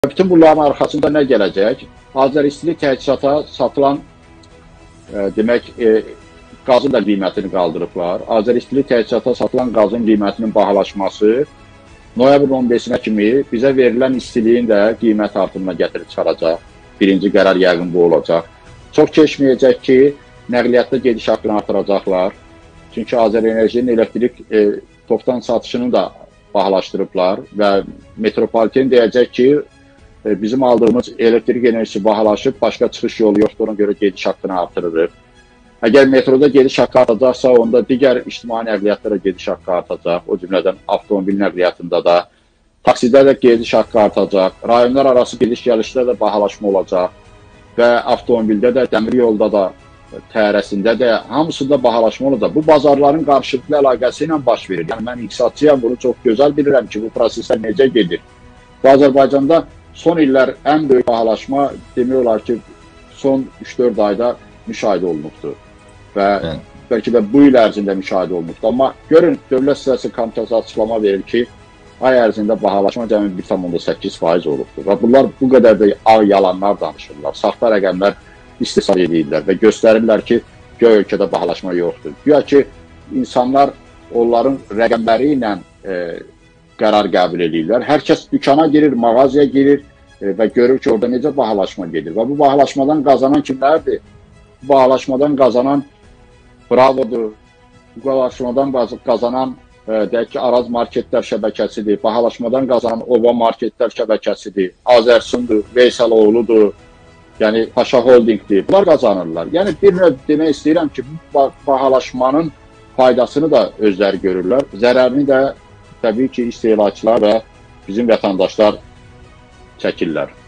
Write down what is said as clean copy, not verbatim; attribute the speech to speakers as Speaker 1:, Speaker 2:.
Speaker 1: Bütün bunların arxasında nə gələcək? Azəristilik təchizata satılan demək, qazın da qiymətini qaldırıblar. Azəristilik təchizata satılan qazın qiymətinin bahalaşması noyabrın 15-nə kimi bizə verilən istiliyin də qiymət artımına gətirib çıxaracaq. Birinci qərar yəqin bu olacaq. Çox keçməyəcək ki, nəqliyyatda gediş haqqını artıracaqlar. Çünki Azərenerjinin elektrik topdan satışını da bahalaşdırıblar və metropoliten deyəcək ki, bizim aldığımız elektrik enerjisi bahalaşıb, başqa çıxış yolu yoxdur, ona görə gediş haqqını artırırıq. Əgər metroda gediş haqqı artacaqsa, onda digər ictimai nəqliyyatlara gediş haqqı artacaq. O cümlədən avtomobil nəqliyyatında da, taksidə də gediş haqqı artacaq. Rayonlar arası gediş-gəlişdə də bahalaşma olacaq və avtomobildə də, dəmir yolda da, təyyarəsində də, hamısında bahalaşma olacaq. Bu bazarların qarşılıqlı əlaqəsi ilə baş verir. Yəni, mən iqtisadçıyam, bunu çox gözəl bilirəm ki, bu proseslər necə gedir. Bu Azərbaycanda son illər ən böyük bahalaşma demək olar ki, son 3-4 ayda müşahidə olunubdur və bəlkə də bu il ərzində müşahidə olunubdur. Amma görün, Dövlət Siyasi Komitəsi açıqlama verir ki, ay ərzində bahalaşma cəmi 1,8% olubdur və bunlar bu qədər də yalanlar danışırlar, saxta rəqəmlər istisna edirlər və göstərirlər ki, göy ölkədə bahalaşma yoxdur. Güya ki, insanlar onların rəqəmləri ilə qərar qəbul edirlər. Hər kəs dükana girir, mağazaya girir və görür ki, orada necə bahalaşma gedir. Və bu bahalaşmadan qazanan kimlərdir? Bu bahalaşmadan qazanan Bravodur, bu bahalaşmadan qazanan deyək ki, Araz Marketlər şəbəkəsidir, bahalaşmadan qazanan Ova Marketlər şəbəkəsidir, Azərsundur, Veysəloğludur, yəni Paşa Holdingdir. Bunlar qazanırlar. Yəni bir növ demək istəyirəm ki, bu bahalaşmanın faydasını da özləri görürlər, zərərini də təbii ki, istehlakçılar və bizim vətəndaşlar çəkirlər.